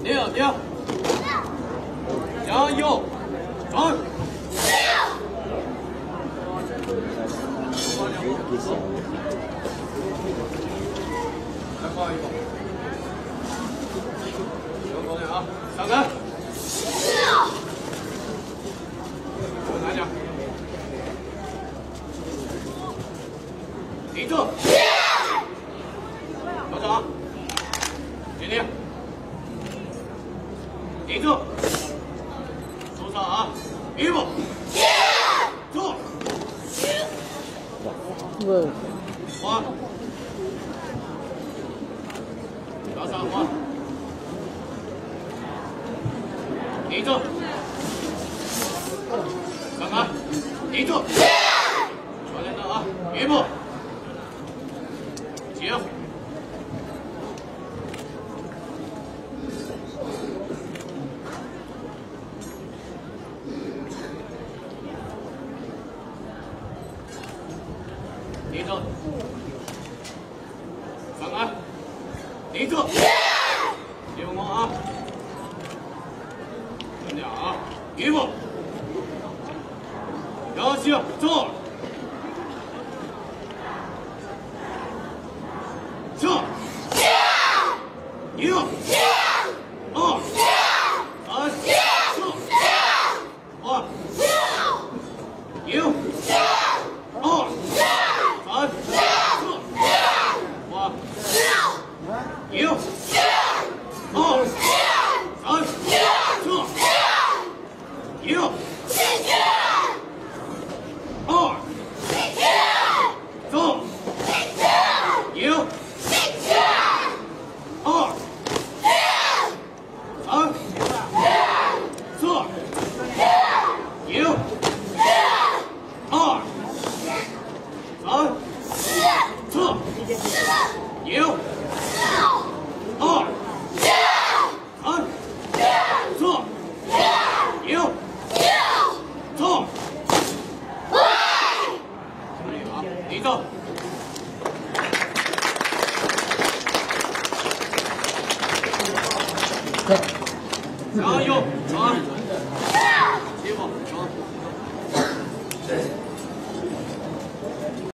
停，加油，转。再放一个。有方向啊，上杆。再拿点。停住。校长，停停。停住。手上啊，一步。坐。换。打上换。停住。上杆。停住。传连的啊，一步。停。停住。上杆。停住。别慌啊！跟着啊，一步。摇起，坐。上。一。2、3、4、5、6、7、8、9、10。加油！啊！起步，走。